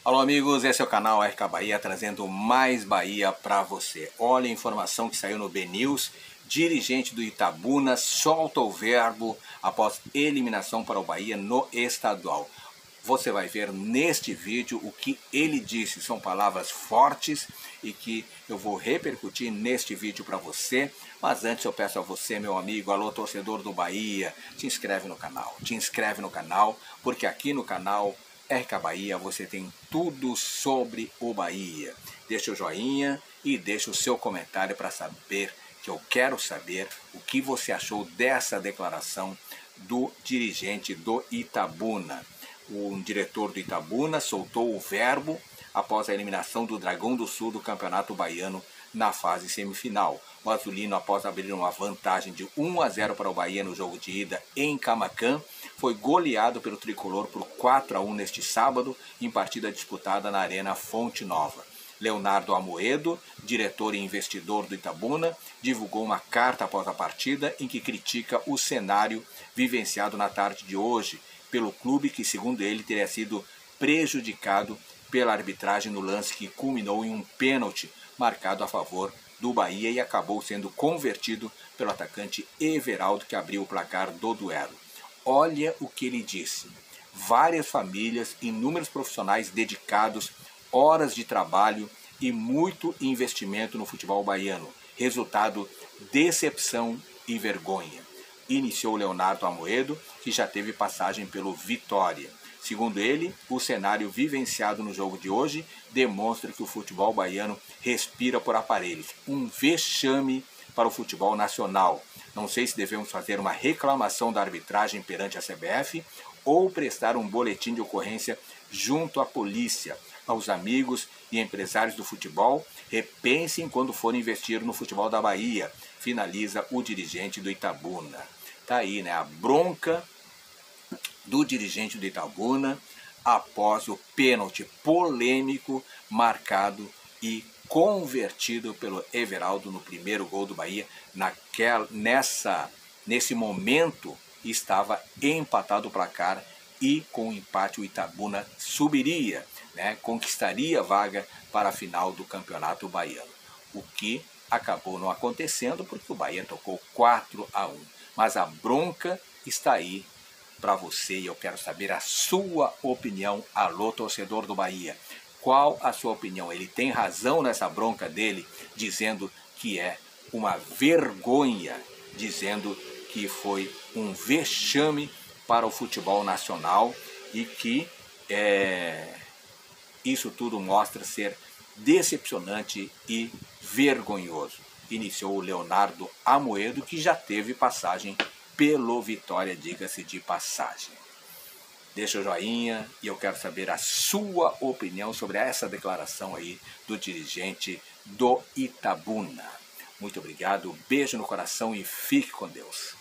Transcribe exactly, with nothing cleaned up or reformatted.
Alô amigos, esse é o canal R K Bahia trazendo mais Bahia para você. Olha a informação que saiu no B News. Dirigente do Itabuna solta o verbo após eliminação para o Bahia no estadual. Você vai ver neste vídeo o que ele disse. São palavras fortes e que eu vou repercutir neste vídeo para você. Mas antes eu peço a você, meu amigo, alô torcedor do Bahia, te inscreve no canal. Te inscreve no canal, porque aqui no canal R K Bahia você tem tudo sobre o Bahia. Deixa o joinha e deixa o seu comentário para saber, que eu quero saber o que você achou dessa declaração do dirigente do Itabuna. O diretor do Itabuna soltou o verbo após a eliminação do Dragão do Sul do Campeonato Baiano na fase semifinal. O azulino, após abrir uma vantagem de um a zero para o Bahia no jogo de ida em Camaquã, foi goleado pelo tricolor por quatro a um neste sábado, em partida disputada na Arena Fonte Nova. Leonardo Amoedo, diretor e investidor do Itabuna, divulgou uma carta após a partida em que critica o cenário vivenciado na tarde de hoje pelo clube, que segundo ele teria sido prejudicado pela arbitragem no lance que culminou em um pênalti marcado a favor do Bahia e acabou sendo convertido pelo atacante Everaldo, que abriu o placar do duelo. Olha o que ele disse: várias famílias, inúmeros profissionais dedicados, horas de trabalho e muito investimento no futebol baiano. Resultado, decepção e vergonha. Iniciou Leonardo Amoedo, que já teve passagem pelo Vitória. Segundo ele, o cenário vivenciado no jogo de hoje demonstra que o futebol baiano respira por aparelhos. Um vexame para o futebol nacional. Não sei se devemos fazer uma reclamação da arbitragem perante a C B F ou prestar um boletim de ocorrência junto à polícia. Aos amigos e empresários do futebol, repensem quando forem investir no futebol da Bahia, finaliza o dirigente do Itabuna. Tá aí, né, a bronca do dirigente do Itabuna após o pênalti polêmico marcado e convertido pelo Everaldo no primeiro gol do Bahia. Naquela, nessa, nesse momento estava empatado o placar e com o empate o Itabuna subiria, né, conquistaria a vaga para a final do Campeonato Baiano. O que acabou não acontecendo porque o Bahia tocou quatro a um. Mas a bronca está aí para você e eu quero saber a sua opinião. Alô, torcedor do Bahia. Qual a sua opinião? Ele tem razão nessa bronca dele, dizendo que é uma vergonha, dizendo que foi um vexame para o futebol nacional e que é, isso tudo mostra ser decepcionante e vergonhoso. Iniciou o Leonardo Amoedo, que já teve passagem pelo Vitória, diga-se de passagem. Deixa o joinha e eu quero saber a sua opinião sobre essa declaração aí do dirigente do Itabuna. Muito obrigado, beijo no coração e fique com Deus.